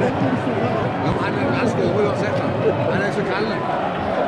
Jamen, han er en rask ryger, sætter. Han er så krallende.